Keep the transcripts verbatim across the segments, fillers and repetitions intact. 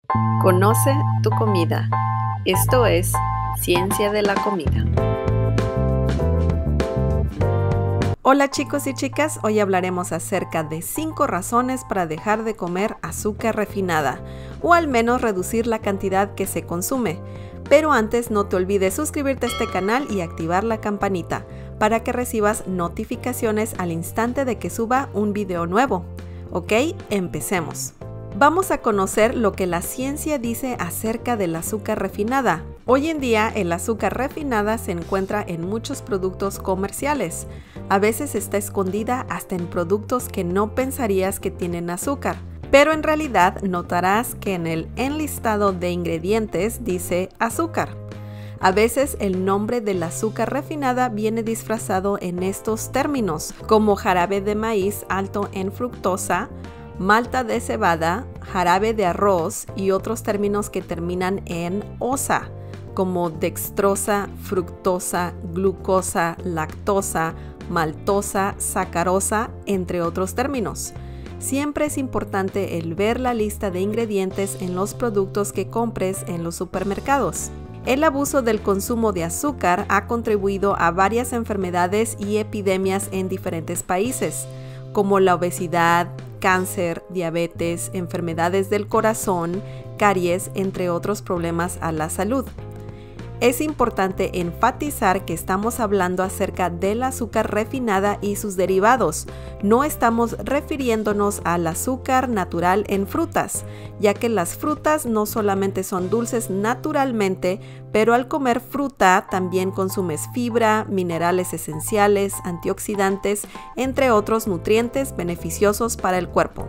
Conoce tu comida. Esto es Ciencia de la Comida. Hola chicos y chicas, hoy hablaremos acerca de cinco razones para dejar de comer azúcar refinada, o al menos reducir la cantidad que se consume. Pero antes no te olvides suscribirte a este canal y activar la campanita para que recibas notificaciones al instante de que suba un video nuevo. Ok, empecemos. Vamos a conocer lo que la ciencia dice acerca del azúcar refinada. Hoy en día el azúcar refinada se encuentra en muchos productos comerciales. A veces está escondida hasta en productos que no pensarías que tienen azúcar. Pero en realidad notarás que en el enlistado de ingredientes dice azúcar. A veces el nombre del azúcar refinada viene disfrazado en estos términos, como jarabe de maíz alto en fructosa, malta de cebada, jarabe de arroz y otros términos que terminan en osa, como dextrosa, fructosa, glucosa, lactosa, maltosa, sacarosa, entre otros términos. Siempre es importante el ver la lista de ingredientes en los productos que compres en los supermercados. El abuso del consumo de azúcar ha contribuido a varias enfermedades y epidemias en diferentes países, como la obesidad, cáncer, diabetes, enfermedades del corazón, caries, entre otros problemas a la salud. Es importante enfatizar que estamos hablando acerca del azúcar refinada y sus derivados. No estamos refiriéndonos al azúcar natural en frutas, ya que las frutas no solamente son dulces naturalmente, pero al comer fruta también consumes fibra, minerales esenciales, antioxidantes, entre otros nutrientes beneficiosos para el cuerpo.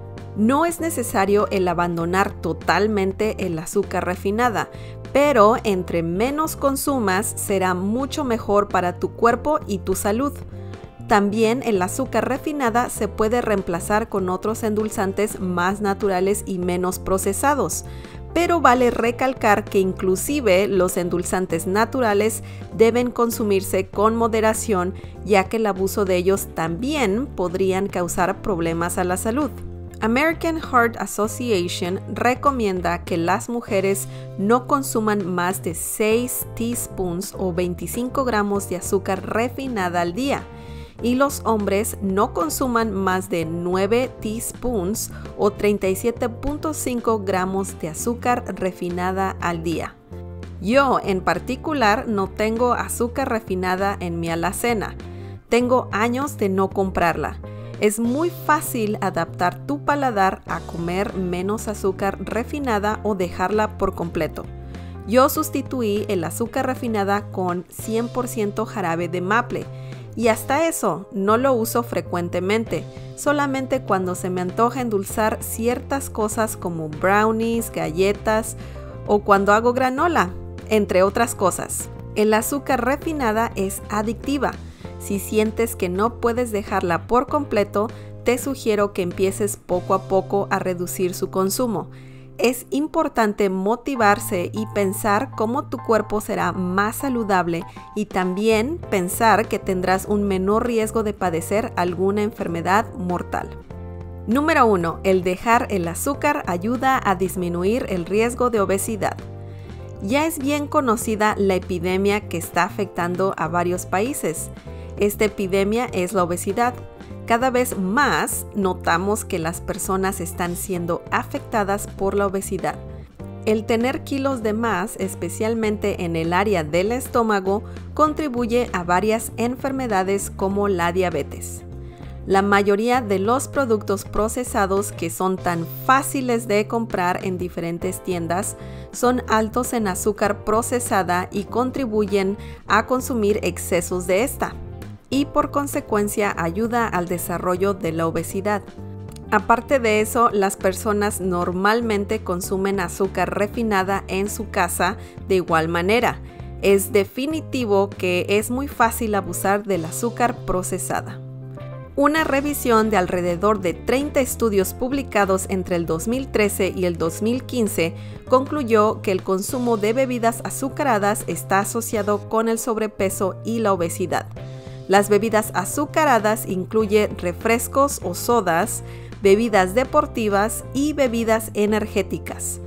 No es necesario el abandonar totalmente el azúcar refinada, pero entre menos consumas será mucho mejor para tu cuerpo y tu salud. También el azúcar refinada se puede reemplazar con otros endulzantes más naturales y menos procesados, pero vale recalcar que inclusive los endulzantes naturales deben consumirse con moderación, ya que el abuso de ellos también podrían causar problemas a la salud. American Heart Association recomienda que las mujeres no consuman más de seis teaspoons o veinticinco gramos de azúcar refinada al día y los hombres no consuman más de nueve teaspoons o treinta y siete punto cinco gramos de azúcar refinada al día. Yo en particular no tengo azúcar refinada en mi alacena. Tengo años de no comprarla. Es muy fácil adaptar tu paladar a comer menos azúcar refinada o dejarla por completo. Yo sustituí el azúcar refinada con cien por ciento jarabe de maple y hasta eso no lo uso frecuentemente, solamente cuando se me antoja endulzar ciertas cosas como brownies, galletas o cuando hago granola, entre otras cosas. El azúcar refinada es adictiva. Si sientes que no puedes dejarla por completo, te sugiero que empieces poco a poco a reducir su consumo. Es importante motivarse y pensar cómo tu cuerpo será más saludable y también pensar que tendrás un menor riesgo de padecer alguna enfermedad mortal. Número uno. El dejar el azúcar ayuda a disminuir el riesgo de obesidad. Ya es bien conocida la epidemia que está afectando a varios países. Esta epidemia es la obesidad. Cada vez más notamos que las personas están siendo afectadas por la obesidad. El tener kilos de más, especialmente en el área del estómago, contribuye a varias enfermedades como la diabetes. La mayoría de los productos procesados que son tan fáciles de comprar en diferentes tiendas son altos en azúcar procesada y contribuyen a consumir excesos de esta, y por consecuencia ayuda al desarrollo de la obesidad. Aparte de eso, las personas normalmente consumen azúcar refinada en su casa de igual manera. Es definitivo que es muy fácil abusar del azúcar procesada. Una revisión de alrededor de treinta estudios publicados entre el dos mil trece y el dos mil quince concluyó que el consumo de bebidas azucaradas está asociado con el sobrepeso y la obesidad. Las bebidas azucaradas incluyen refrescos o sodas, bebidas deportivas y bebidas energéticas.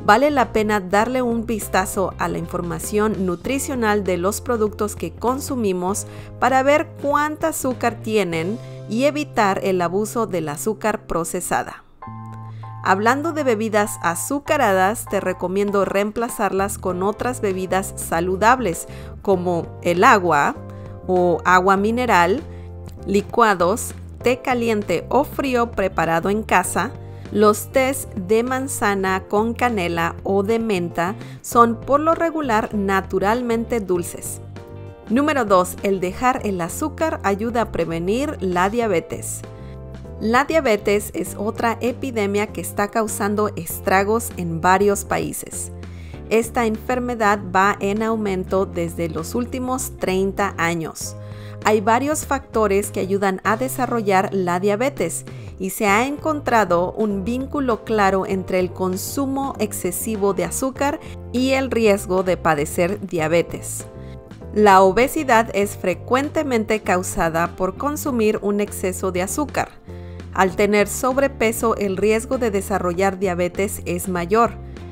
Vale la pena darle un vistazo a la información nutricional de los productos que consumimos para ver cuánta azúcar tienen y evitar el abuso del azúcar procesada. Hablando de bebidas azucaradas, te recomiendo reemplazarlas con otras bebidas saludables como el agua o agua mineral, licuados, té caliente o frío preparado en casa. Los tés de manzana con canela o de menta son por lo regular naturalmente dulces. Número dos. El dejar el azúcar ayuda a prevenir la diabetes. La diabetes es otra epidemia que está causando estragos en varios países. Esta enfermedad va en aumento desde los últimos treinta años. Hay varios factores que ayudan a desarrollar la diabetes y se ha encontrado un vínculo claro entre el consumo excesivo de azúcar y el riesgo de padecer diabetes. La obesidad es frecuentemente causada por consumir un exceso de azúcar. Al tener sobrepeso, el riesgo de desarrollar diabetes es mayor.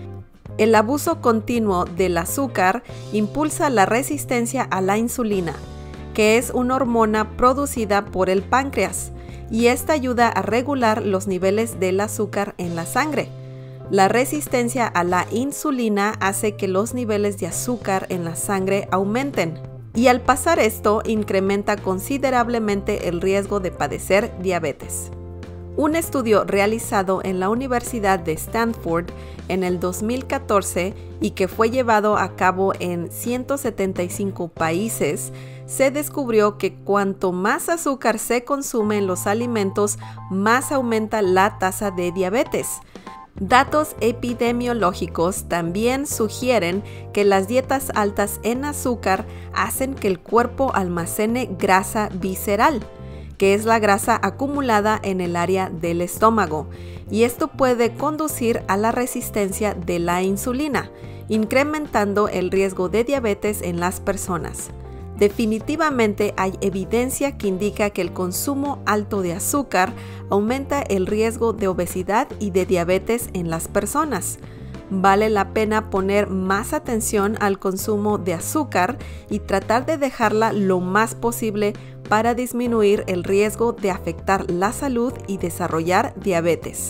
El abuso continuo del azúcar impulsa la resistencia a la insulina, que es una hormona producida por el páncreas, y esta ayuda a regular los niveles del azúcar en la sangre. La resistencia a la insulina hace que los niveles de azúcar en la sangre aumenten, y al pasar esto incrementa considerablemente el riesgo de padecer diabetes. Un estudio realizado en la Universidad de Stanford en el dos mil catorce y que fue llevado a cabo en ciento setenta y cinco países, se descubrió que cuanto más azúcar se consume en los alimentos, más aumenta la tasa de diabetes. Datos epidemiológicos también sugieren que las dietas altas en azúcar hacen que el cuerpo almacene grasa visceral, que es la grasa acumulada en el área del estómago, y esto puede conducir a la resistencia de la insulina, incrementando el riesgo de diabetes en las personas. Definitivamente hay evidencia que indica que el consumo alto de azúcar aumenta el riesgo de obesidad y de diabetes en las personas. Vale la pena poner más atención al consumo de azúcar y tratar de dejarla lo más posible para disminuir el riesgo de afectar la salud y desarrollar diabetes.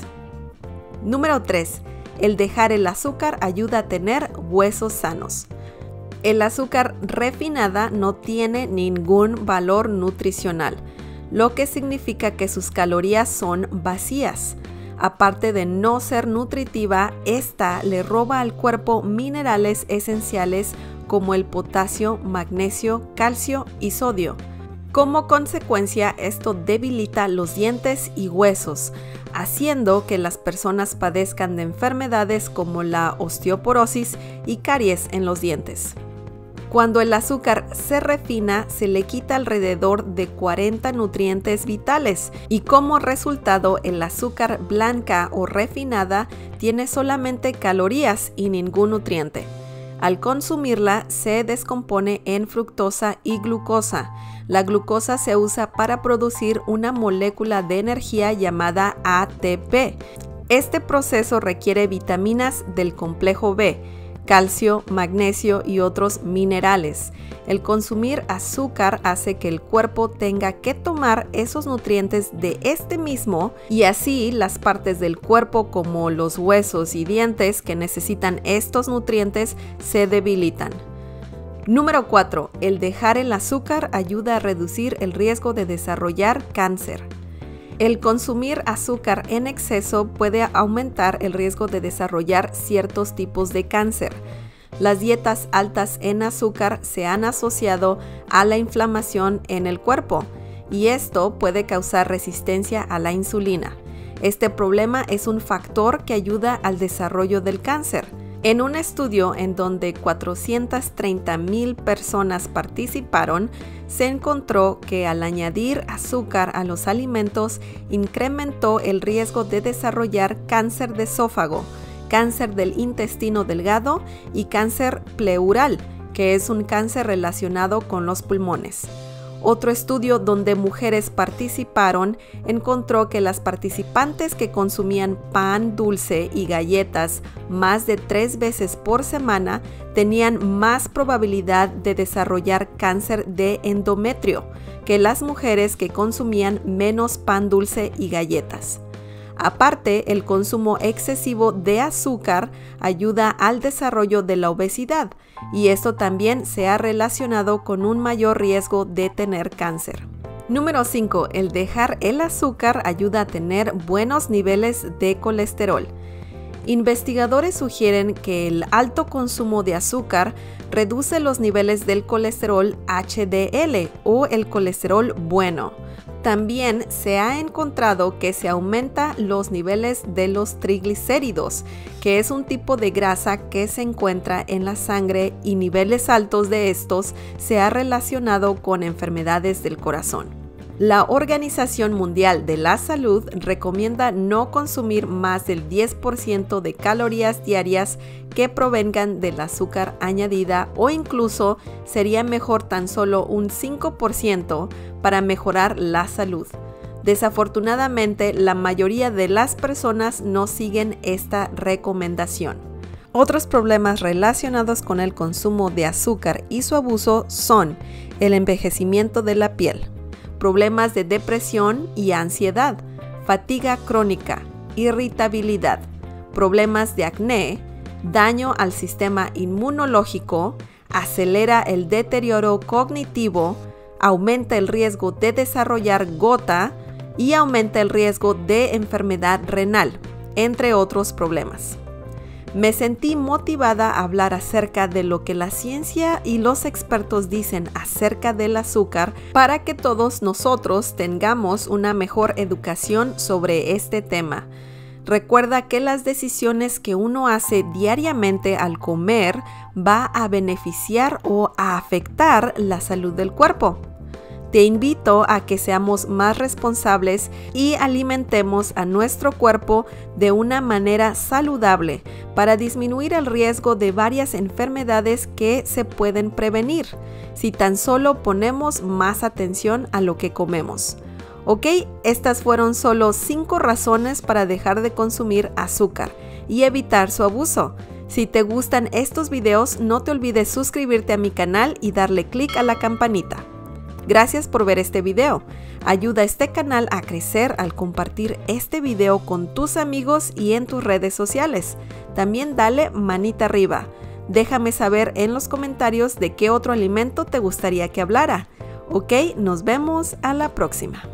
Número tres. El dejar el azúcar ayuda a tener huesos sanos. El azúcar refinada no tiene ningún valor nutricional, lo que significa que sus calorías son vacías. Aparte de no ser nutritiva, esta le roba al cuerpo minerales esenciales como el potasio, magnesio, calcio y sodio. Como consecuencia, esto debilita los dientes y huesos, haciendo que las personas padezcan de enfermedades como la osteoporosis y caries en los dientes. Cuando el azúcar se refina, se le quita alrededor de cuarenta nutrientes vitales y como resultado el azúcar blanca o refinada tiene solamente calorías y ningún nutriente. Al consumirla se descompone en fructosa y glucosa. La glucosa se usa para producir una molécula de energía llamada A T P. Este proceso requiere vitaminas del complejo B, calcio, magnesio y otros minerales. El consumir azúcar hace que el cuerpo tenga que tomar esos nutrientes de este mismo y así las partes del cuerpo como los huesos y dientes que necesitan estos nutrientes se debilitan. Número cuatro. El dejar el azúcar ayuda a reducir el riesgo de desarrollar cáncer. El consumir azúcar en exceso puede aumentar el riesgo de desarrollar ciertos tipos de cáncer. Las dietas altas en azúcar se han asociado a la inflamación en el cuerpo y esto puede causar resistencia a la insulina. Este problema es un factor que ayuda al desarrollo del cáncer. En un estudio en donde cuatrocientas treinta mil personas participaron, se encontró que al añadir azúcar a los alimentos incrementó el riesgo de desarrollar cáncer de esófago, cáncer del intestino delgado y cáncer pleural, que es un cáncer relacionado con los pulmones. Otro estudio donde mujeres participaron encontró que las participantes que consumían pan dulce y galletas más de tres veces por semana tenían más probabilidad de desarrollar cáncer de endometrio que las mujeres que consumían menos pan dulce y galletas. Aparte, el consumo excesivo de azúcar ayuda al desarrollo de la obesidad y esto también se ha relacionado con un mayor riesgo de tener cáncer. Número cinco. El dejar el azúcar ayuda a tener buenos niveles de colesterol. Investigadores sugieren que el alto consumo de azúcar reduce los niveles del colesterol H D L o el colesterol bueno. También se ha encontrado que se aumenta los niveles de los triglicéridos, que es un tipo de grasa que se encuentra en la sangre y niveles altos de estos se ha relacionado con enfermedades del corazón. La Organización Mundial de la Salud recomienda no consumir más del diez por ciento de calorías diarias que provengan del azúcar añadida o incluso sería mejor tan solo un cinco por ciento para mejorar la salud. Desafortunadamente, la mayoría de las personas no siguen esta recomendación. Otros problemas relacionados con el consumo de azúcar y su abuso son el envejecimiento de la piel, problemas de depresión y ansiedad, fatiga crónica, irritabilidad, problemas de acné, daño al sistema inmunológico, acelera el deterioro cognitivo, aumenta el riesgo de desarrollar gota y aumenta el riesgo de enfermedad renal, entre otros problemas. Me sentí motivada a hablar acerca de lo que la ciencia y los expertos dicen acerca del azúcar para que todos nosotros tengamos una mejor educación sobre este tema. Recuerda que las decisiones que uno hace diariamente al comer va a beneficiar o a afectar la salud del cuerpo. Te invito a que seamos más responsables y alimentemos a nuestro cuerpo de una manera saludable para disminuir el riesgo de varias enfermedades que se pueden prevenir si tan solo ponemos más atención a lo que comemos. Ok, estas fueron solo cinco razones para dejar de consumir azúcar y evitar su abuso. Si te gustan estos videos, no te olvides suscribirte a mi canal y darle clic a la campanita. Gracias por ver este video. Ayuda a este canal a crecer al compartir este video con tus amigos y en tus redes sociales. También dale manita arriba. Déjame saber en los comentarios de qué otro alimento te gustaría que hablara. Ok, nos vemos a la próxima.